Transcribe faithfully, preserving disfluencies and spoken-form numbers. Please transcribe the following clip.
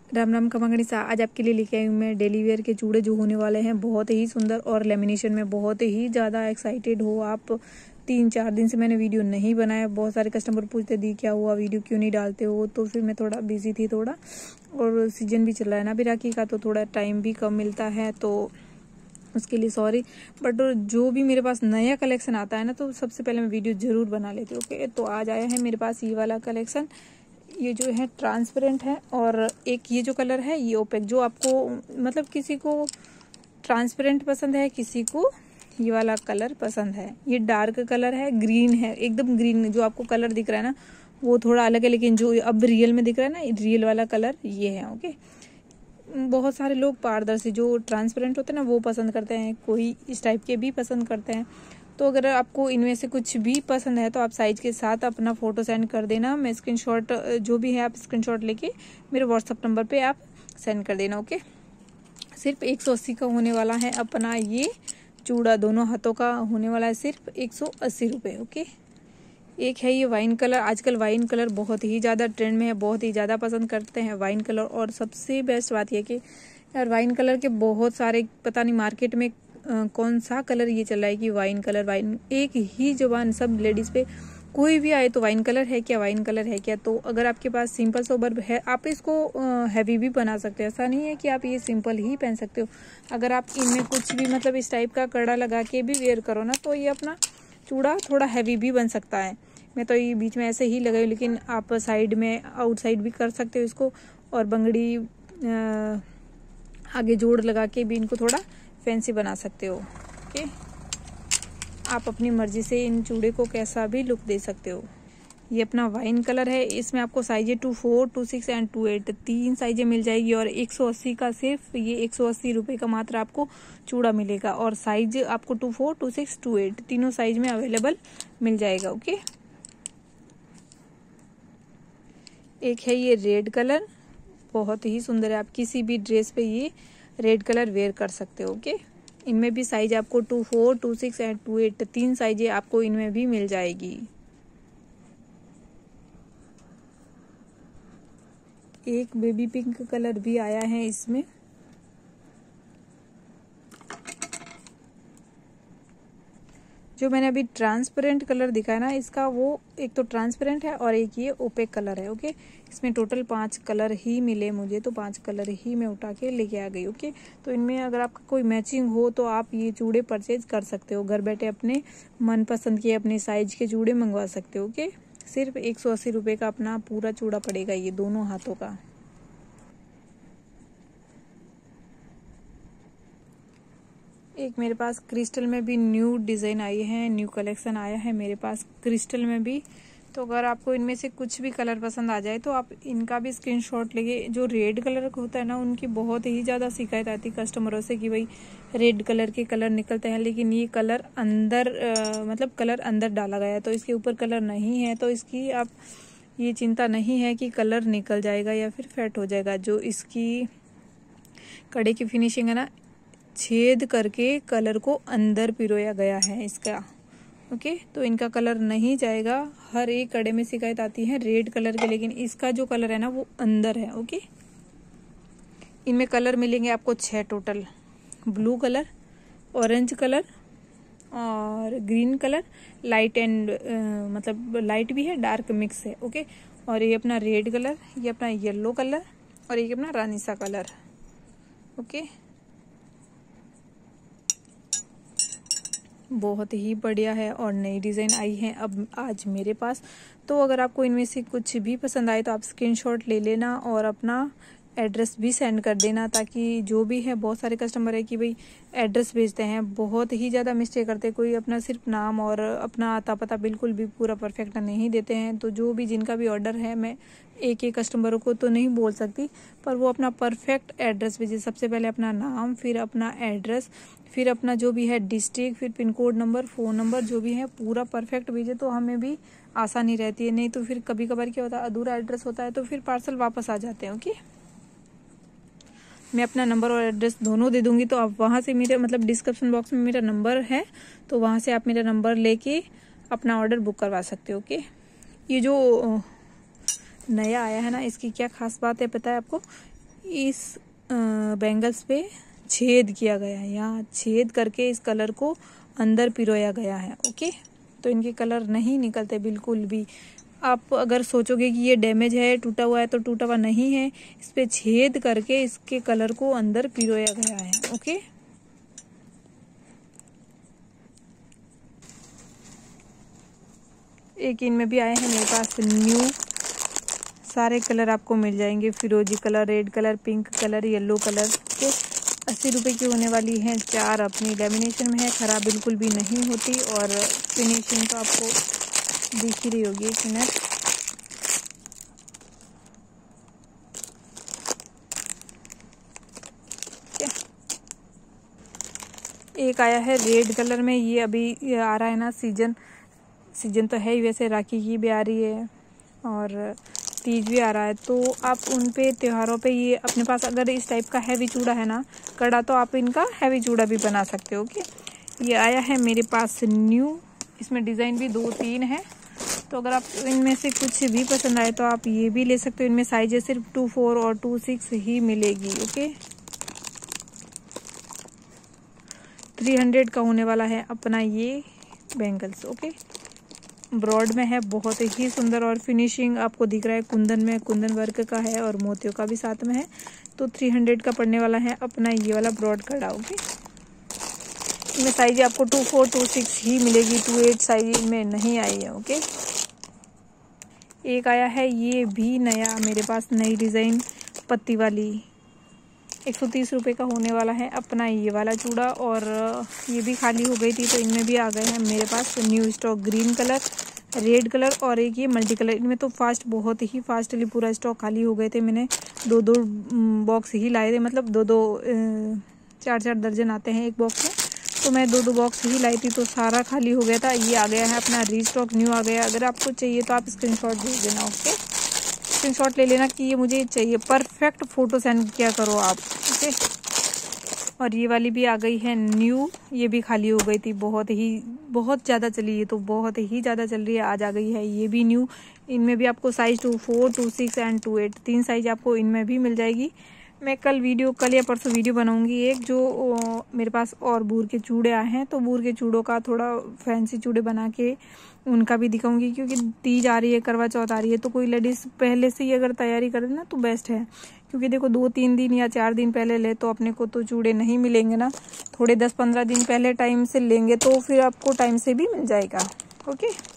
राम राम खमागणी सा। आज आपके लिए लेके आई हूँ मैं डेली वेयर के चूड़े जो होने वाले हैं बहुत ही सुंदर और लेमिनेशन में। बहुत ही ज़्यादा एक्साइटेड हो आप। तीन चार दिन से मैंने वीडियो नहीं बनाया। बहुत सारे कस्टमर पूछते दी क्या हुआ वीडियो क्यों नहीं डालते हो, तो फिर मैं थोड़ा बिजी थी थोड़ा, और सीजन भी चल रहा है ना अभी राखी का, तो थोड़ा टाइम भी कम मिलता है, तो उसके लिए सॉरी। बट जो भी मेरे पास नया कलेक्शन आता है ना तो सबसे पहले मैं वीडियो ज़रूर बना लेती हूँ। ओके, तो आज आया है मेरे पास ये वाला कलेक्शन। ये जो है ट्रांसपेरेंट है, और एक ये जो कलर है ये ओपेक। जो आपको मतलब किसी को ट्रांसपेरेंट पसंद है, किसी को ये वाला कलर पसंद है। ये डार्क कलर है, ग्रीन है, एकदम ग्रीन। जो आपको कलर दिख रहा है ना वो थोड़ा अलग है, लेकिन जो अब रियल में दिख रहा है ना रियल वाला कलर ये है। ओके, बहुत सारे लोग पारदर्शी जो ट्रांसपेरेंट होते हैं ना वो पसंद करते हैं, कोई इस टाइप के भी पसंद करते हैं। तो अगर आपको इनमें से कुछ भी पसंद है तो आप साइज के साथ अपना फ़ोटो सेंड कर देना। मैं स्क्रीनशॉट जो भी है आप स्क्रीनशॉट लेके मेरे व्हाट्सअप नंबर पे आप सेंड कर देना। ओके, सिर्फ एक सौ अस्सी का होने वाला है अपना ये चूड़ा। दोनों हाथों का होने वाला है सिर्फ एक सौ अस्सी रुपये। ओके, एक है ये वाइन कलर। आजकल वाइन कलर बहुत ही ज़्यादा ट्रेंड में है, बहुत ही ज़्यादा पसंद करते हैं वाइन कलर। और सबसे बेस्ट बात यह कि यार वाइन कलर के बहुत सारे, पता नहीं मार्केट में आ, कौन सा कलर ये चल रहा है कि वाइन कलर वाइन, एक ही जुबान सब लेडीज़ पे कोई भी आए तो वाइन कलर है क्या, वाइन कलर है क्या। तो अगर आपके पास सिंपल सोबर है आप इसको हैवी भी बना सकते हो। ऐसा नहीं है कि आप ये सिंपल ही पहन सकते हो। अगर आप इनमें कुछ भी मतलब इस टाइप का कड़ा लगा के भी वेयर करो ना तो ये अपना चूड़ा थोड़ा हैवी भी बन सकता है। मैं तो ये बीच में ऐसे ही लगाई, लेकिन आप साइड में आउटसाइड भी कर सकते हो इसको, और बंगड़ी आ, आगे जोड़ लगा के भी इनको थोड़ा फैंसी बना सकते हो। ओके, आप अपनी मर्जी से इन चूड़े को कैसा भी लुक दे सकते हो। ये अपना वाइन कलर है। इसमें आपको साइजें two four two six and two eight तीन साइजें मिल जाएगी, और एक सौ अस्सी का सिर्फ ये एक सौ अस्सी रुपये का मात्र आपको चूड़ा मिलेगा। और साइज आपको two four two six two eight तीनों साइज में अवेलेबल मिल जाएगा। ओके, एक है ये रेड कलर, बहुत ही सुंदर है। आप किसी भी ड्रेस पे ये रेड कलर वेयर कर सकते हो। ओके, इनमें भी साइज आपको two four two six and two eight तीन साइजें आपको इनमें भी मिल जाएगी। एक बेबी पिंक कलर भी आया है इसमें। जो मैंने अभी ट्रांसपेरेंट कलर दिखाया ना इसका, वो एक तो ट्रांसपेरेंट है और एक ये ओपेक कलर है। ओके, इसमें टोटल पांच कलर ही मिले मुझे, तो पांच कलर ही मैं उठा के लेके आ गई। ओके, तो इनमें अगर आपका कोई मैचिंग हो तो आप ये चूड़े परचेज कर सकते हो। घर बैठे अपने मनपसंद के अपने साइज के चूड़े मंगवा सकते हो। ओके, सिर्फ एक सौ अस्सी रुपये का अपना पूरा चूड़ा पड़ेगा ये दोनों हाथों का। एक मेरे पास क्रिस्टल में भी न्यू डिज़ाइन आई है, न्यू कलेक्शन आया है मेरे पास क्रिस्टल में भी। तो अगर आपको इनमें से कुछ भी कलर पसंद आ जाए तो आप इनका भी स्क्रीनशॉट लेके। जो रेड कलर का होता है ना उनकी बहुत ही ज़्यादा शिकायत आती है कस्टमरों से कि भाई रेड कलर के कलर निकलते हैं, लेकिन ये कलर अंदर आ, मतलब कलर अंदर डाला गया है, तो इसके ऊपर कलर नहीं है। तो इसकी आप ये चिंता नहीं है कि कलर निकल जाएगा या फिर फेट हो जाएगा। जो इसकी कड़े की फिनिशिंग है ना, छेद करके कलर को अंदर पिरोया गया है इसका। ओके, तो इनका कलर नहीं जाएगा। हर एक कड़े में शिकायत आती है रेड कलर के, लेकिन इसका जो कलर है ना वो अंदर है। ओके, इनमें कलर मिलेंगे आपको छह total. Blue colour, orange colour और ग्रीन कलर, लाइट एंड मतलब लाइट भी है, डार्क मिक्स है। ओके, और ये अपना रेड कलर, ये अपना येलो कलर, और ये अपना रानी सा कलर। ओके, बहुत ही बढ़िया है और नई डिज़ाइन आई है अब आज मेरे पास। तो अगर आपको इनमें से कुछ भी पसंद आए तो आप स्क्रीनशॉट ले लेना और अपना एड्रेस भी सेंड कर देना, ताकि जो भी है, बहुत सारे कस्टमर है कि भाई एड्रेस भेजते हैं, बहुत ही ज़्यादा मिस्टेक करते हैं। कोई अपना सिर्फ नाम और अपना आता पता बिल्कुल भी पूरा परफेक्ट नहीं देते हैं। तो जो भी जिनका भी ऑर्डर है, मैं एक एक कस्टमरों को तो नहीं बोल सकती, पर वो अपना परफेक्ट एड्रेस भेजे। सबसे पहले अपना नाम, फिर अपना एड्रेस, फिर अपना जो भी है डिस्ट्रिक्ट, फिर pin code number, phone number, जो भी है पूरा परफेक्ट भेजे तो हमें भी आसानी रहती है। नहीं तो फिर कभी कभार क्या होता है, अधूरा एड्रेस होता है तो फिर पार्सल वापस आ जाते हैं। ओके, मैं अपना नंबर और एड्रेस दोनों दे दूंगी, तो आप वहाँ से मेरे मतलब डिस्क्रिप्शन बॉक्स में मेरा नंबर है, तो वहाँ से आप मेरा नंबर लेके अपना ऑर्डर बुक करवा सकते हो। ओके, ये जो नया आया है ना, इसकी क्या खास बात है पता है आपको? इस बैंगल्स पे छेद किया गया है, यहाँ छेद करके इस कलर को अंदर पिरोया गया है। ओके, तो इनके कलर नहीं निकलते बिल्कुल भी। आप अगर सोचोगे कि ये डैमेज है, टूटा हुआ है, तो टूटा हुआ नहीं है, इस पे छेद करके इसके कलर को अंदर पिरोया गया है। ओके, एक इनमें भी आए हैं मेरे पास न्यू, सारे कलर आपको मिल जाएंगे, फिरोजी colour, red colour, pink colour, yellow colour के। अस्सी रुपए की होने वाली हैं चार, अपनी लेमिनेशन में है, खराब बिल्कुल भी नहीं होती और फिनिशिंग तो आपको दिख ही रही होगी। एक मिनट, एक आया है रेड कलर में, ये अभी ये आ रहा है ना सीजन, सीजन तो है ही, वैसे राखी की भी आ रही है और तीज भी आ रहा है, तो आप उन पे त्योहारों पे ये अपने पास अगर इस टाइप का हैवी चूड़ा है ना कड़ा, तो आप इनका हैवी चूड़ा भी बना सकते हो। ओके, ये आया है मेरे पास न्यू, इसमें डिज़ाइन भी दो तीन है, तो अगर आप इनमें से कुछ भी पसंद आए तो आप ये भी ले सकते हो। इनमें साइज सिर्फ टू फोर और टू सिक्स ही मिलेगी। ओके, थ्री हंड्रेड का होने वाला है अपना ये बैंगल्स। ओके, ब्रॉड में है, बहुत ही सुंदर और फिनिशिंग आपको दिख रहा है, कुंदन में, कुंदन वर्क का है और मोतियों का भी साथ में है। तो थ्री हंड्रेड का पड़ने वाला है अपना ये वाला ब्रॉड कड़ा। ओके, इसमें साइज आपको टू फोर टू सिक्स ही मिलेगी, टू एट साइज में नहीं आई है। ओके, एक आया है ये भी नया मेरे पास, नई डिज़ाइन पत्ती वाली, एक सौ तीस रुपये का होने वाला है अपना ये वाला चूड़ा, और ये भी खाली हो गई थी तो इनमें भी आ गए हैं मेरे पास new stock, green colour, red colour और एक ये मल्टी कलर। इनमें तो फास्ट, बहुत ही फास्टली पूरा स्टॉक खाली हो गए थे, मैंने दो दो बॉक्स ही लाए थे, मतलब दो दो चार चार दर्जन आते हैं एक बॉक्स में, तो मैं दो दो बॉक्स ही लाई थी, तो सारा खाली हो गया था। ये आ गया है अपना रीस्टॉक, न्यू आ गया। अगर आपको चाहिए तो आप स्क्रीनशॉट भेज देना। ओके, स्क्रीनशॉट ले लेना कि ये मुझे चाहिए, परफेक्ट फोटो सेंड किया करो आप। ओके, और ये वाली भी आ गई है न्यू, ये भी खाली हो गई थी, बहुत ही बहुत ज़्यादा चली है, तो बहुत ही ज़्यादा चल रही है, आज आ गई है ये भी न्यू। इनमें भी आपको size two four two six and two eight तीन साइज आपको इनमें भी मिल जाएगी। मैं कल वीडियो, कल या परसों वीडियो बनाऊंगी एक, जो मेरे पास और बूर के चूड़े आए हैं, तो बूर के चूड़ों का थोड़ा फैंसी चूड़े बना के उनका भी दिखाऊंगी, क्योंकि तीज आ रही है, करवा चौथ आ रही है, तो कोई लेडीज़ पहले से ही अगर तैयारी करे ना तो बेस्ट है, क्योंकि देखो दो तीन दिन या चार दिन पहले ले तो अपने को तो चूड़े नहीं मिलेंगे ना, थोड़े दस पंद्रह दिन पहले टाइम से लेंगे तो फिर आपको टाइम से भी मिल जाएगा। ओके।